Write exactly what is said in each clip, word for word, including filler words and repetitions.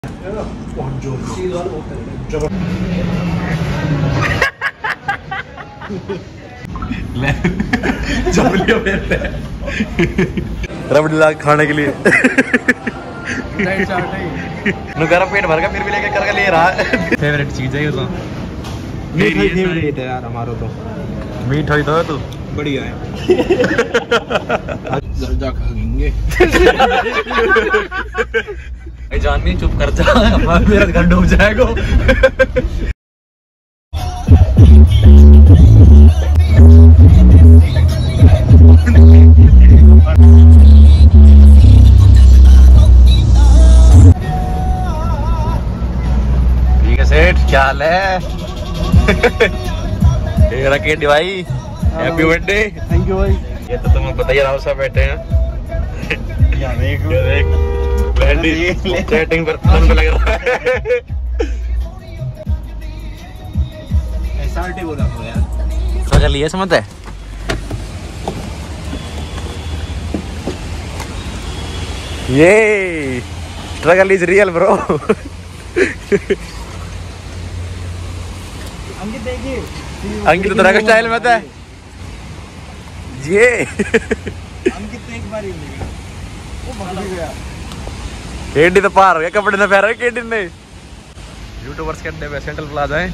रबड़ी ला खाने के लिए नुकारा पेट भर का फिर भी लेके कर ले रहा। फेवरेट चीज है ये तो। मीठा फेवरेट है यार हमारा तो। मीठा ही तो है तू। बढ़िया है। जर्दा खाएंगे। जान नहीं चुप कर जा, मेरा घर डूब जाएगा। ठीक है सेठ, क्या हाल है? राकेट भाई, हैप्पी बर्थडे। थैंक यू भाई। ये तो तुम्हें बताइए, राव साहब बैठे हैं। चैटिंग पर फोन पे लग रहा है। एसआरटी बोला तो यार। क्या कर लिया समझ है? ये struggle is real bro. Ankit देखिए, अंकित तरह का स्टाइल में था ये। अंकित तो एक बार ही मिलेगा, वो भाग गया। केडी तो पार हो गया, कपड़े ना पहन रहे केडी ने। यूट्यूबर्स के अड्डे पे सेंट्रल प्लाजा है।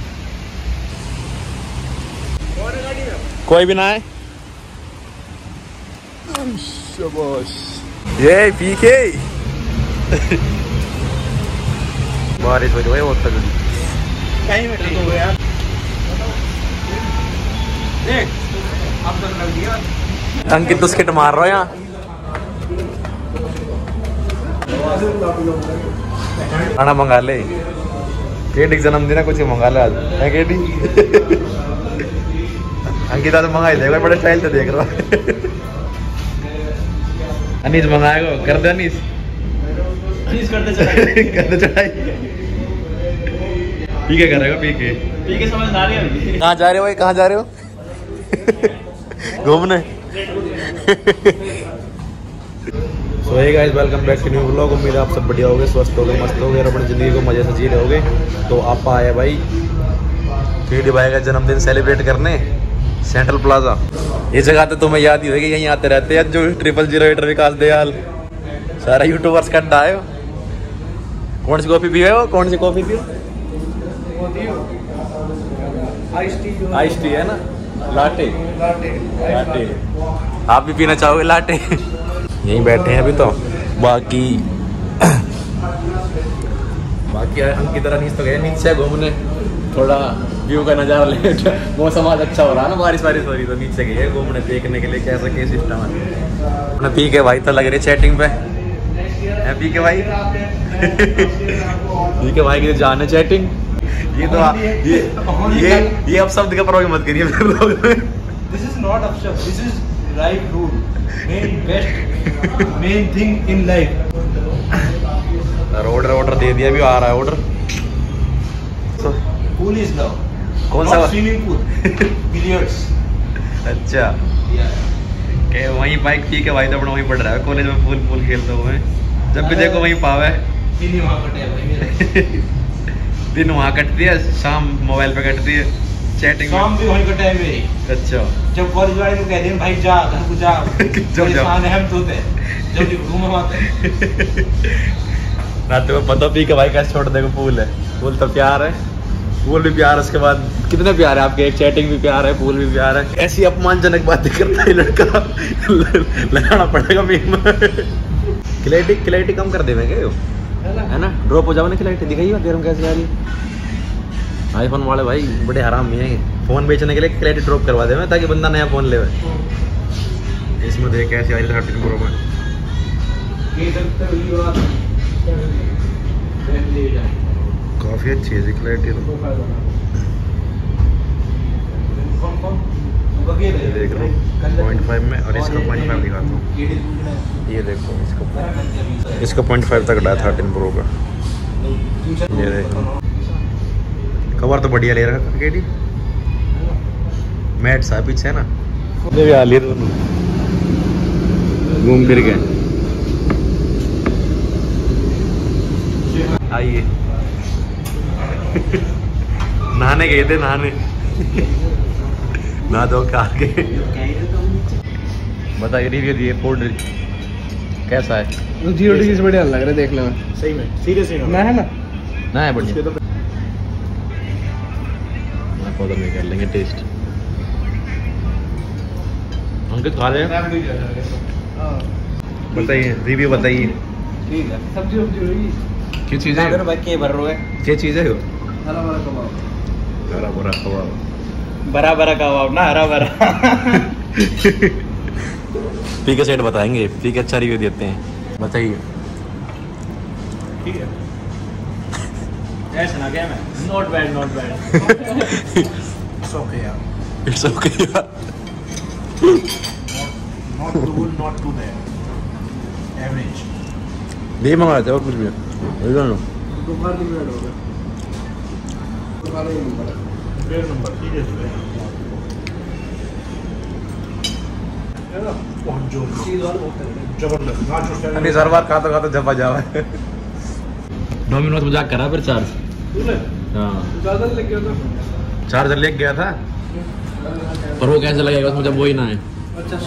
कोई भी ना है। ये पीके बारिश हो रही है बहुत तगड़ी। कहीं में ठीक हो यार। देख अब तो लग गया। अंकित तो स्किट मार रहा है यहाँ। खाना मंगा ले, केडी जन्मदिन है, कुछ मंगा ले आज है केडी। अंकिता तो मंगा ही देगा, बड़े स्टाइल से देख रहा है। अनीस मंगाएगा, कर दे अनीस। अनीस करते चढ़ाई। करते चढ़ाई। पीके करेगा, पीके पीके समझदार है। कहाँ जा रहे हो भाई, कहाँ जा रहे हो? घूमने। So hey guys, welcome back to new vlog. उम्मीद है आप सब बढ़िया होगे, स्वस्थ होगे, मस्त होगे और अपनी ज़िंदगी को मज़े से जी रहे होगे। तो आप आए भाई केडी भाई का जन्मदिन सेलिब्रेट करने सेंट्रल प्लाजा। ये जगह तो तुम्हें याद ही होगी, यहीं आते रहते हैं। जो triple zero eight Vikas Dayal सारा यूट्यूबर्स का अड्डा है। कौन सी कॉफ़ी पियो? कौन सी कॉफ़ी पियो? आइस टी है ना, लाटे। लाटे आप भी पीना चाहोगे लाटे? यहीं बैठे हैं अभी तो। बाकी बाकी हम की तरह नीचे तो गए, नीचे घूमने, थोड़ा व्यू का नज़ारा ले। मौसम आज अच्छा हो रहा है ना, बारिश बारिश हो रही, तो नीचे गए घूमने देखने के लिए कैसा क्या सिस्टम है। अपना पी के भाई तो लग रही चैटिंग पे है। पी के भाई पी के भाई की जान है चैटिंग। ये तो ये ये ये अब शब्द का प्रयोग मत करिए। This is not upshot. This is right rule. Main best main thing in life. Order order दे दिया, भी आ रहा है ऑर्डर। Pool is now. कौन सा? Swimming pool. Billiards. अच्छा, के वहीं बाइक पी के भाई तो अपना वहीं पढ़ रहा है कॉलेज में, पूल पूल खेलते हुए। जब भी देखो वहीं पावे। दिन वहाँ कटे भाई मेरा। दिन वहाँ कटती है, शाम मोबाइल पे कटती है चैटिंग में। शाम भी वहीं कटे मेरी। अच्छा, जब कॉलेज वाले को कहते हैं भाई जा घर को जा, परेशान है हम तो होते हैं जब घूम आते हैं ना। तुम्हें पता पी के भाई कैसे छोड़ देगा। पूल है, पूल तो प्यार है, पूल भी प्यार। उसके बाद कितने प्यार है आपके, एक चैटिंग भी प्यार है, पूल भी प्यार है। ऐसी अपमानजनक बातें करता है लड़का। लगाना पड़ेगा मीम। क्लैरिटी क्लैरिटी कम कर देंगे क्या है ना, ड्रॉप हो जाओ ना। क्लैरिटी दिखाइए गर्म कैसे आ रही है। आईफोन वाले भाई बड़े हराम ही हैं, फ़ोन बेचने के लिए क्लैरिटी ड्रॉप करवा दे ताकि बंदा नया फ़ोन ले। इसमें देख कैसे आ रही थर्टीन प्रो में। काफ़ी अच्छी है क्लैरिटी तो। ये देख लो पॉइंट फाइव में, और इसका पॉइंट फाइव दिखाता हूँ। ये देखो इसका इसका पॉइंट फाइव तक डाला थर्टीन प्रो का। ये देखो कवर तो बढ़िया ले रखा केडी। मैट सा पीछे है ना, ये भी हाल दोनों घूम फिर गए। आइए। नहाने गए थे, नहाने नहा धो खा के। बताइए रिव्यू दिए फूड कैसा है? जीरो डिग्री से बढ़िया लग रहा है देखने में। सही में सीरियसली ना है ना ना है बढ़िया। पौधा में कर लेंगे टेस्ट। अंकित खा रहे हैं? बताइए रिव्यू बताइए। ठीक है। सब्जी सब्जी क्या चीज़ है? भाई के भर रहे क्या चीज़ है वो? हरा भरा कबाब। हरा भरा कबाब। बरा बरा कबाब ना हरा भरा। पी के सेट बताएंगे, पी के अच्छा रिव्यू देते हैं। बताइए। ठीक है। ऐसा ना क्या मैं? Not bad, not bad. It's okay यार। It's okay यार। Not too good, not too bad. Average. नहीं मंगा लेते और कुछ भी। इधर लो। दोपहर की ब्रेड होगा। दोपहर ही नंबर। डेढ़ नंबर ठीक है जो है। अरे हर बार खाता खाता जब जावा है। डोमिनोज मजाक करा फिर चार्ज। हाँ चार्जर लेके गया था। चार्जर लेके गया था पर वो कैसे लगेगा उसमें जब वो ही ना है। अच्छा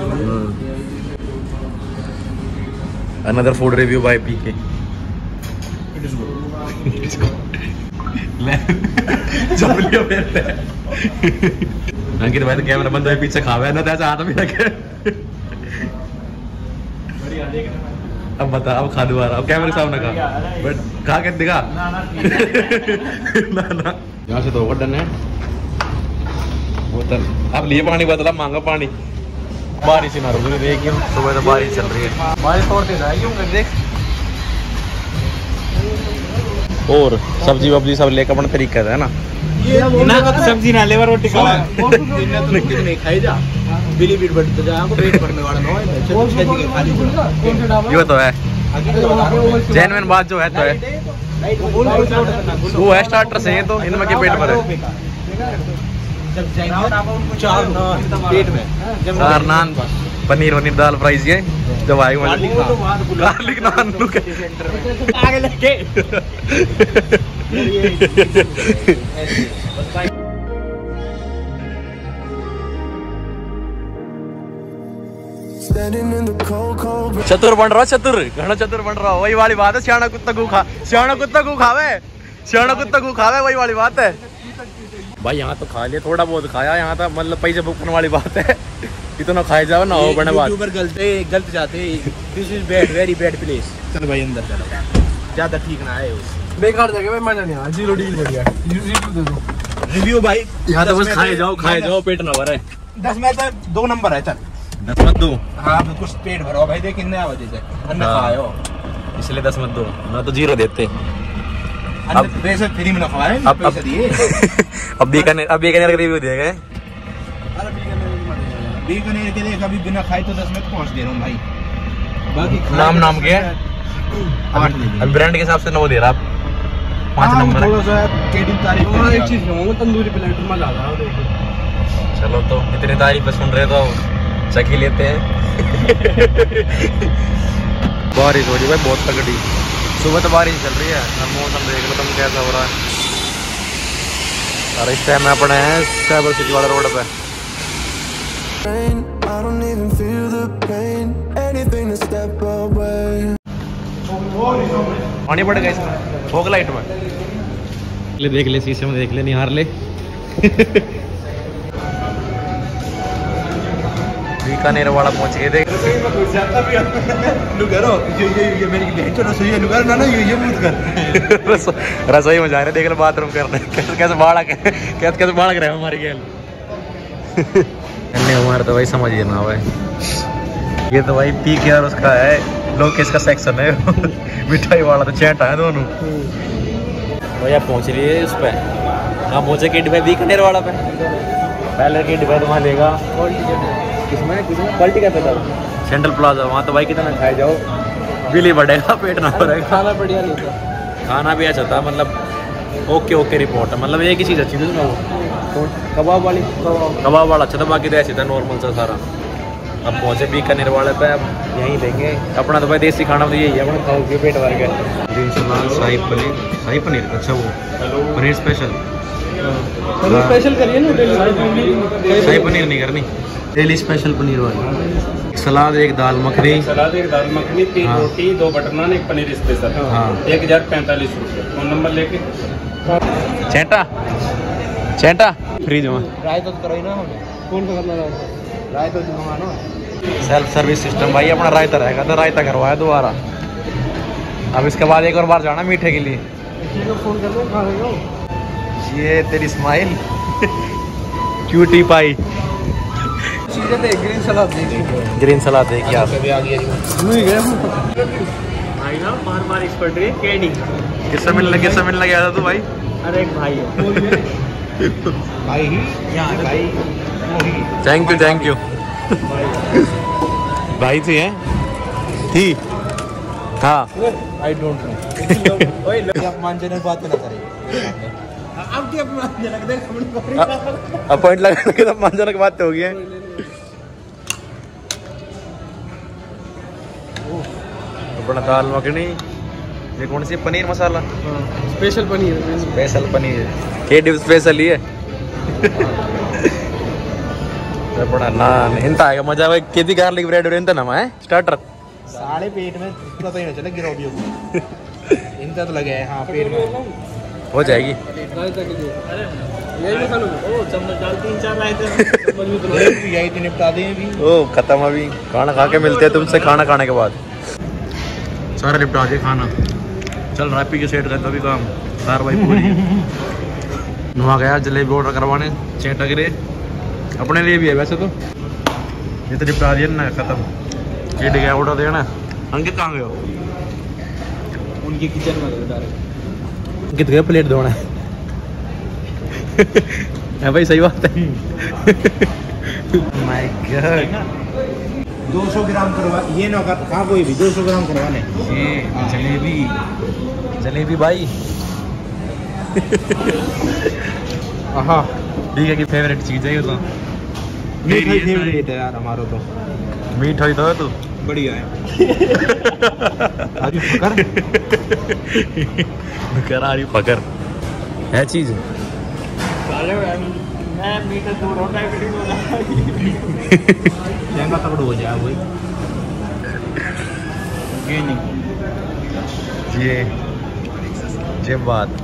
another food review by PK. Ankit भाई तो कैमरा बंद है पीछे खावे ना तो हाथ में लगे। अब बता अब खा दो अब कैमरे सामने खा बट खा के दिखा। ना ना यहाँ से तो डन है बोतल। अब लिए पानी बदला मांगा पानी। बारिश ही ना रुक रही देखिए सुबह तो बारिश चल रही है। बारिश तोड़ते जाएगी देख। और सब्जी वब्जी सब लेकर अपना तरीका है ना। ना सब्जी ना लेवर रोटी खा नहीं खाई जा बिली बीट बढ़ते जा हमको पेट भरने वाला ना है। ये तो है जेन्युइन बात जो है तो है वो है स्टार्टर से तो इनमें के पेट भरे। जब जाएंगे चार नान पेट में चार नान पनीर वनीर दाल फ्राइज ये जब आएगा गार्लिक नान आगे लेके चतुर बन रहा चतुर घना चतुर बन रहा वही वाली बात है। सियाना कुत्ता को खा सियाना कुत्ता को खावे सियाना कुत्ता को खावे वही वाली बात है। भाई यहाँ तो खा लिया थोड़ा बहुत खाया यहाँ तो मतलब पैसे बुकने वाली बात है। इतना खाए जाओ ना हो बने बात गलते गलत जाते this is bad very bad place. चल भाई अंदर चलो ज्यादा ठीक ना है बेकार जगह में मजा नहीं आया। जीरो डील बढ़िया रिव्यू दे दो रिव्यू भाई। यहाँ तो बस खाए जाओ खाए जाओ पेट ना भरे। दस में तो दो नंबर है चल दस मत दो। हाँ कुछ पेट भरो भाई देख कितने आवाज से अन्ना खाओ इसलिए दस मत दो ना तो जीरो देते। अब पैसे फ्री में ना खवाए अब पैसे दिए। अब बीकानेर अब बीकानेर का रिव्यू दिया गया। बीकानेर के लिए कभी बिना खाए तो दस में पहुंच दे रहा हूँ भाई। बाकी नाम नाम के अब ब्रांड के हिसाब से नौ दे रहा आप पाँच नंबर थोड़ा सा केडिंग तारीफ एक चीज कहूँगा तंदूरी प्लेट मजा आ रहा है। चलो तो इतनी तारीफ सुन रहे तो चख ही लेते हैं। बारिश हो रही है बहुत तगड़ी सुबह तो बारिश चल रही है। अब मौसम देख लो तुम कैसा हो रहा है। और इस टाइम में अपने हैं साइबर सिटी वाला रोड पे। पानी पड़ेगा इसमें फोक लाइट में ले देख ले शीशे में देख ले निहार ले। बीकानेर वाला पहुंच गए देख। रसोई में जा रहे देख लो बाथरूम करने कैसे बाढ़ कैसे कैसे बाढ़ रहे हमारी खेल। हमारे तो भाई समझिए ना भाई ये तो भाई पी के और उसका है लोकेश का सेक्शन है। मिठाई वाला तो चैट है दोनों। भैया पहुंच रही है उस पे कहाँ पहुंचे के डिब्बा बीकानेर वाला पे पहले के डिब्बा तो वहाँ लेगा किसमें किसमें क्वालिटी का पता सेंट्रल प्लाजा वहाँ तो भाई कितना खाए जाओ बिल ही बढ़ेगा पेट ना भरेगा। खाना बढ़िया नहीं था खाना भी अच्छा था मतलब ओके ओके रिपोर्ट है मतलब एक ही चीज़ अच्छी थी उसमें वो कबाब वाली कबाब वाला अच्छा था बाकी तो ऐसे था नॉर्मल सा सारा। अब पहुँचे बीकानेर वाले पे, अब यहीं देंगे अपना। तो भाई देसी खाना तो यही है अपना, खाओ के पेट भर गया। ग्रीन सलाद, शाही पनीर, शाही पनीर अच्छा वो पनीर स्पेशल, पनीर स्पेशल करिए ना, शाही पनीर नहीं करनी, डेली स्पेशल पनीर वाली। सलाद, एक दाल मखनी, सलाद एक दाल मखनी, तीन हाँ। रोटी, दो बटर नान, एक पनीर स्पेशल। हाँ। एक हजार पैंतालीस रुपये। फोन नंबर लेके चेंटा चेंटा फ्रीज में राय तो करो ही ना हमने, कौन सा करना राय राय तो मंगाना। सेल्फ सर्विस सिस्टम भाई अपना। रायता रहेगा तो रायता करवाया दोबारा। अब इसके बाद एक और बार जाना मीठे के लिए। किसी को फोन कर दो, कहाँ गए हो? ये तेरी स्माइल क्यूटी पाई। चीजें तो ग्रीन सलाद देखी, ग्रीन सलाद देखिए आप। कभी आ गया नहीं गया भाई ना, बार बार इस पर ड्रे केडी किससे मिलने किससे मिलने गया था तू भाई? अरे एक भाई है भाई ही यहाँ भाई। थैंक यू थैंक यू भाई थी हैं थी हाँ। I don't know. ओए अपमानजनक बात ना करें। अब क्या अपमानजनक देख, अपॉइंट लगाने के तो अपमानजनक बात तो हो गई है। अपना दाल मखनी, ये कौन सी पनीर मसाला? स्पेशल पनीर, स्पेशल पनीर के डिव स्पेशल ही है। अपना नान हिंता आएगा मजा भाई। केदी गार्लिक ब्रेड रेंता ना मैं स्टार्टर साढ़े पेट में पता ही ना चला गिरा भी इनका तो लगे है। हाँ पेट में हो जाएगी। यही खा लो। ओ चम्मच डाल, तीन चार लाए थे चम्मच भी तो यही तो निपटा दें अभी। ओ खत्म, अभी खाना खा के मिलते हैं तुमसे खाना खाने के बाद। सारा निपटा के खाना चल रहा है, पी के सेट करता भी काम कार्रवाई पूरी। नुआ गया जलेबी ऑर्डर करवाने चेंटा गिरे, अपने लिए भी है वैसे तो। ये तो निपटा दिया ना, खत्म। ये गया ऑर्डर देना। अंकित कहाँ गए हो? उनके किचन में डायरेक्ट अंकित गए प्लेट धोना है भाई, सही बात है। माय गॉड, दो सौ ग्राम करवा ये ना कर, कहाँ कोई भी दो सौ ग्राम करवाने। ये जलेबी जलेबी भाई। हाँ ठीक है कि फेवरेट चीज़ है ये तो। मीठा फेवरेट है यार हमारा तो। मीठा ही तो है तू। बढ़िया है। अरे फकर करारी फकर है चीज़। मैं मीठा दो रोटा लहंगा तगड़ हो जाए वही। ये नहीं ये ये बात।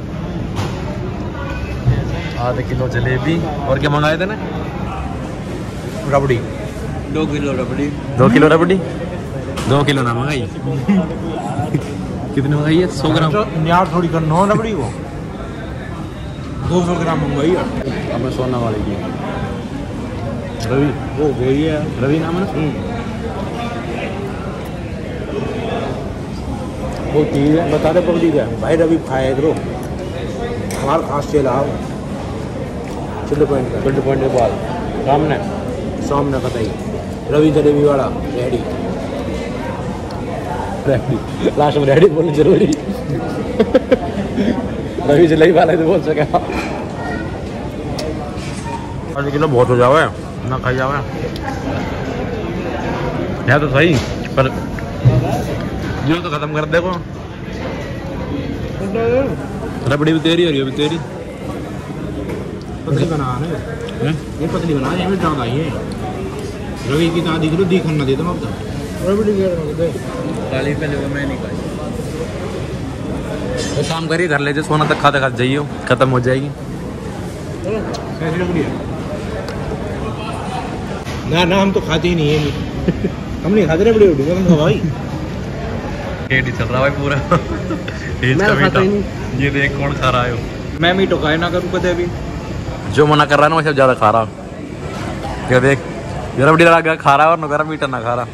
आधा किलो जलेबी और क्या मंगाए थे ना? रबड़ी, दो किलो रबड़ी। दो किलो रबड़ी, दो किलो ना मंगाई। कितनी मंगाई है? सौ ग्राम यार थोड़ी कर नौ रबड़ी को दो सौ ग्राम मंगाई है। अब सोना वाली की रवि, वो वही है रवि नाम है ना। वो चीज़ है बता दे पब्लिक है भाई। रवि खाए करो हमारे खास से लाओ चिल्ड पॉइंट का, ट्वेंटी पॉइंट के बाद सामने सामने बताई रवि जलेबी वाला रेडी। लास्ट में रेडी बोलना जरूरी। रवि जलेबी वाला तो बोल सके। पाँच किलो बहुत हो जावे ना, खाई जावे है तो सही, पर जो तो खत्म कर देखो। रबड़ी भी तेरी और ये भी तेरी। पतली बना है ये, पतली बना है ज़्यादा ये। रवि की तो आधी किलो दिखन ना दे तुम अब तक। रबड़ी काली पहले वो मैं नहीं खाई। तो काम करिए, घर ले जाए सोना तक खाते खाते जाइए, खत्म हो जाएगी। कैसी रबड़ी है? ना ना हम तो खाते ही नहीं है। हम नहीं खाते रबड़ी उबड़ी, हम भाई पेट ही चल रहा है पूरा। मैं खाता ही नहीं। ये देख कौन खा रहा है। मैं मीठो खाए ना करूँ कदे भी। जो मना कर रहा है ना वैसे ज्यादा खा रहा। ये देख ये रबड़ी लगा के खा रहा है और नगर मीठा ना खा रहा।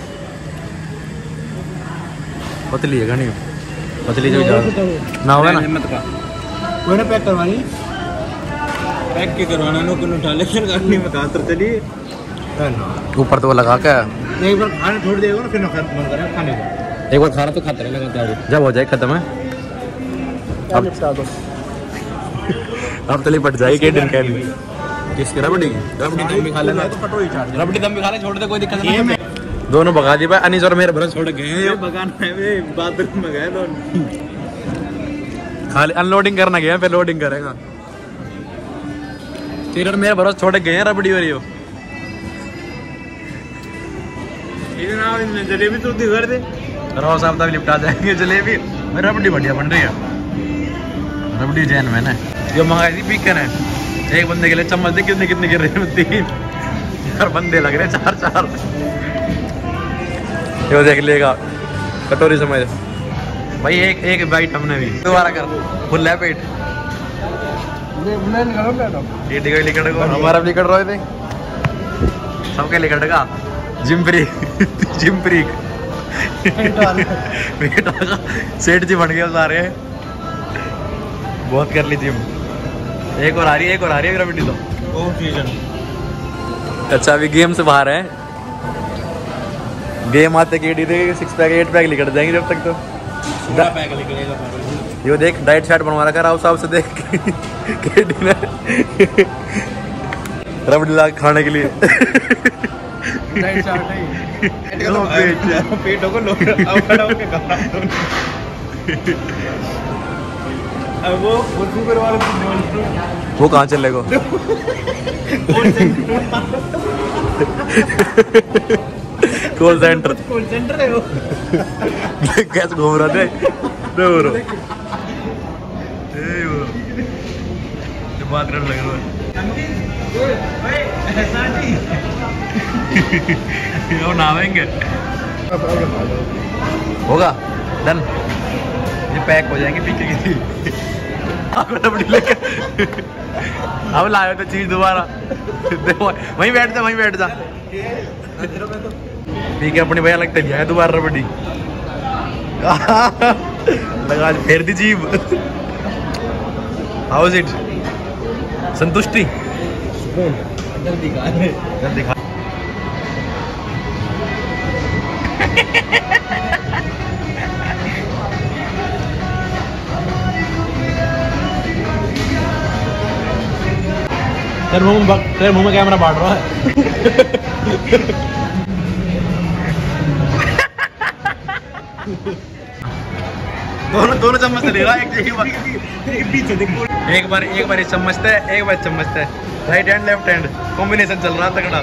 पतली है घनी, पतली जो ज्यादा ना होगा ना। मत खा कोई ना पैक करवानी, पैक के करवाना नो को उठा ले फिर करनी मत आतर चलिए ऊपर तो वो लगा के एक बार खाने छोड़ देगा ना फिर ना मन करे खाने को। एक बार खाना तो खाता रहे लगातार, जब हो जाए खत्म है। अब निपटा दो। अब तली पट जाएगी के दिन के लिए। किसकी रबड़ी की? रबड़ी दम भी खा लेना तो कटोरी चाट दे। रबड़ी दम भी खा ले, छोड़ दे, कोई दिक्कत नहीं है। दोनों भगा दी भाई, अनीस और मेरे भरोसे छोड़ गए हैं। भगाना है बाथरूम में गए दोनों। खाली अनलोडिंग करना गया, फिर लोडिंग करेगा। तेरे और मेरे भरोसे छोड़ गए हैं रबड़ी और यो। जलेबी तो घर दे रोज साहब तक लिपटा जाएंगे जलेबी। मेरी रबड़ी बढ़िया बन रही है, रबड़ी जैन मैंने जो मंगाई थी बीकन है। एक बंदे के लिए चम्मच दे, कितने कितने गिर रहे हैं? तीन चार बंदे लग रहे हैं, चार चार। यो देख लेगा कटोरी समझ भाई। एक एक बाइट हमने भी दोबारा कर, फुल है पेट। हमारा भी निकल रहे थे, सबके लिए कटेगा। जिम फ्रीक जिम फ्रीक सेठ जी बन गए सारे, बहुत कर ली जिम। एक और आ रही है, एक और आ रही है रबड़ी तो। अच्छा अभी गेम से बाहर है, गेम आते के डी सिक्स पैक एट पैक निकल जाएंगे जब तक। तो पैक निकलेगा यो देख डाइट चार्ट बनवा रखा राव साहब से, देख के डी ने रबड़ी ला खाने के लिए। डाइट चार्ट है पेटों को लोग अब खड़ा होके खा रहा हूं। अब वो सुगर वाले वो कहाँ चले गो? कॉल सेंटर कॉल सेंटर है वो। कैसे घूम रहा थे दूर बात करने लग रहा है। नावेंगे होगा डन, ये पैक हो जाएंगे पीके की। अब लाए तो चीज दोबारा वहीं बैठ जा, वहीं बैठ जा। ठीक है अपनी भैया लगता है दोबारा रबड़ी लगा फेर दी जीभ। How is it? संतुष्टि? जल्दी खा जल्दी खा। तेरे मुंह में तेरे मुंह में कैमरा बांट रहा है। दोनों दोनों चम्मच से ले रहा है, एक पीछे देखो। एक बार एक बार चम्मच है, एक बार चम्मच है। Right hand left hand combination चल रहा तगड़ा।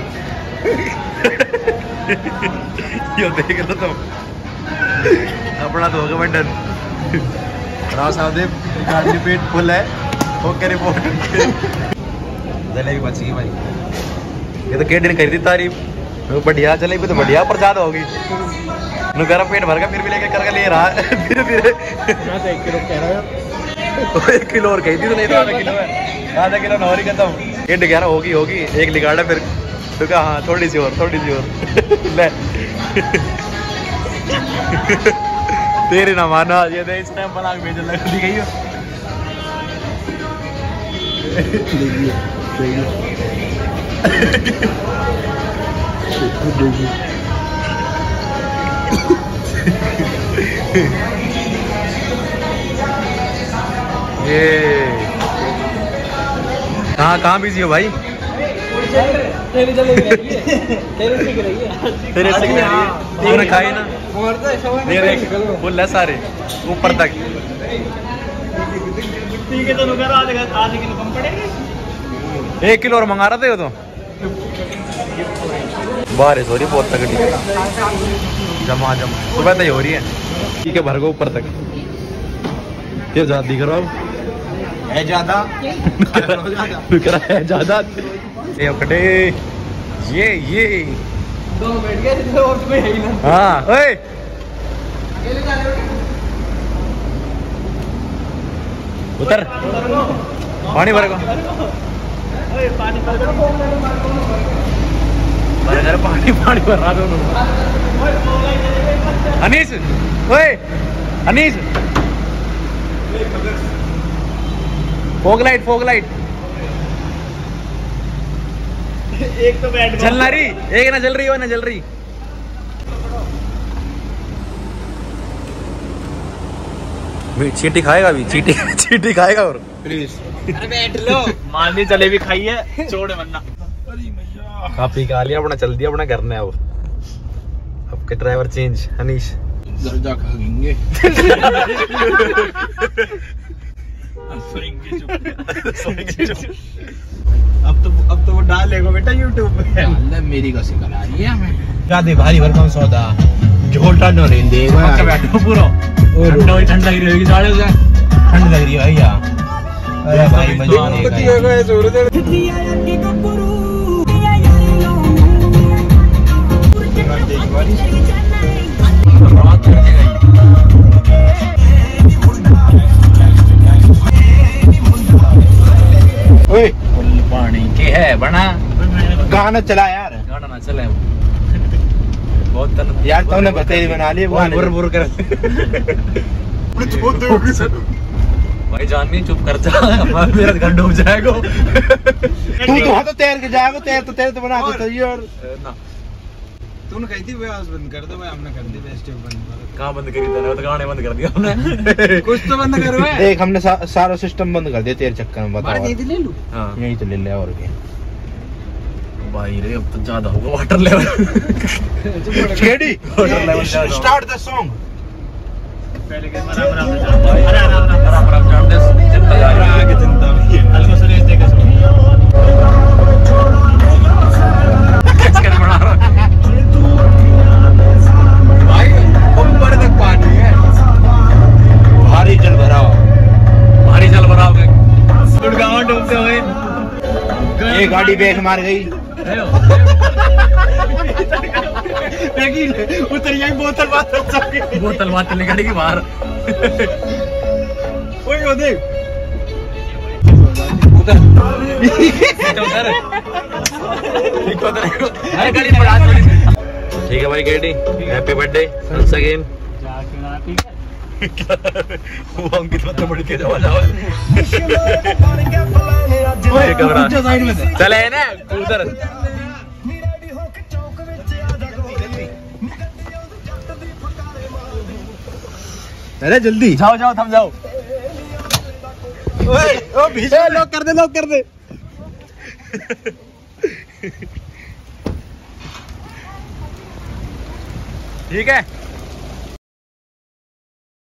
यो देख लो तुम, अपना तो होगा बटन। राव साहब गाड़ी पेट फुल है, ओके रिपोर्ट। जलेबी बच गई भाई, ये तो केडी ने करी थी तारीफ, बढ़िया जलेबी तो बढ़िया, पर ज्यादा होगी। गरम पेट भर का फिर भी लेके करके ले रहा है धीरे धीरे। एक किलो कह रहा है, एक किलो और कही थी तो नहीं तो आधा किलो है, आधा किलो नौरी खत्म। केड कह रहा होगी होगी, एक निकाला फिर तो कहा हाँ थोड़ी सी और थोड़ी सी और। ले तेरी ना माना, ये दे इस टाइम बना के भेज लग दी गई हो। ये कहाँ कहाँ बिजी हो भाई? तेरी जलेबी रही है, तेरी सिक रही है, तेरे से तूने खाई ना? ये देख फुल है सारे ऊपर तक। ठीक है तो आधे आधे किलो कम पड़ेगा। एक किलो और मंगा रहे थे वो तो। बारिश हो रही बहुत तगड़ी, जमा जमा सुबह तक हो रही है। ठीक है भर को ऊपर तक। क्या ज्यादा दिख रहा है? ज्यादा दिख रहा है ज्यादा। ये अपने ये ये दो बैठ गए और कोई है ही ना। हाँ ओए उतर पानी भर को पानी भर घर पानी पानी भर रहा दोनों। अनीस ओए Anees fog light fog light एक तो बैठ जल ना रही, एक ना जल रही हो ना जल रही। चीटी खाएगा अभी, चीटी चीटी खाएगा और प्लीज अरे बैठ लो। मालनी जलेबी खाई है, छोड़े वरना। खा पी खा लिया अपना, चल दिया अपना घर में। अब अब के ड्राइवर चेंज अनीश। घर जा खाएंगे। अब तो अब तो वो डालेगा बेटा यूट्यूब पे। अल्लाह मेरी कैसे करा रही है हमें। क्या दे भारी भरकम सौदा। झोल ठंडा नहीं देगा। अच्छा बैठो पूरा। ठंडा ही ठंडा ही रहेगी साढ़े से। ठंड लग रही है भैया। अरे भाई बजाने का ओए पानी के है बना। गाना चला यार। गाना ना चले बहुत तन यार तुमने बतेरी बना ली वो बुर बुर कर। भाई जान नहीं चुप कर जा, मेरा घर डूब जाएगा। तू तो हां तो तैर के जाएगा, तैर तो तैर तो बना के चाहिए। और ना तूने कही थी आवाज बंद कर दो भाई, हमने कर दी बेस्ट बंद। कहां बंद करी तूने? तो गाने बंद कर दिया हमने। कुछ तो बंद करो। देख हमने सा, सारा सिस्टम बंद कर दिया तेरे चक्कर में। बताओ यही ले लूं। हां यही तो ले ले। और क्या भाई रे, अब तो ज्यादा होगा वाटर लेवल। छेड़ी वाटर लेवल ज्यादा। Start the song. पहले के आराम आराम से चल भाई। अरे आराम आराम आराम आराम चढ़ दे। जिंदा आगे जिंदा भी है। अलगो से रेस देके सुन। कैसे बना रहा भाई ऊपर तक पानी है। भारी जल भराव। भारी जल भराव के गुड़गांव डूबते हुए ये गाड़ी बेच मार गई। उतर यही बोतल बात बोतल बात निकल गई बाहर। ओए ओ देख उतर उतर उतर। अरे गाड़ी बढ़ा। ठीक है भाई गेडी, हैप्पी बर्थडे वंस अगेन। वो अंकित मतलब बढ़ के जावा जावा। साइड में चले ना उधर। अरे जल्दी जाओ जाओ थम जाओ। ओए ओ बीच में लॉक कर दे, लॉक कर दे। ठीक है।